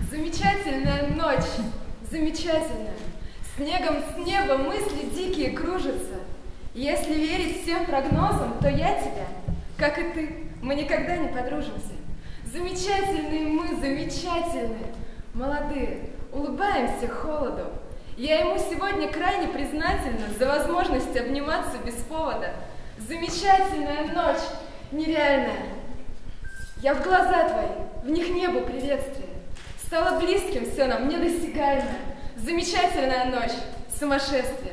Замечательная ночь, замечательная. Снегом с неба мысли дикие кружатся. Если верить всем прогнозам, то я тебя, как и ты, мы никогда не подружимся. Замечательные мы, замечательные, молодые, улыбаемся холоду. Я ему сегодня крайне признательна за возможность обниматься без повода. Замечательная ночь, нереальная. Я в глаза твои, в них небо приветствие. Стало близким все нам, недосягаемое. Замечательная ночь, сумасшествие.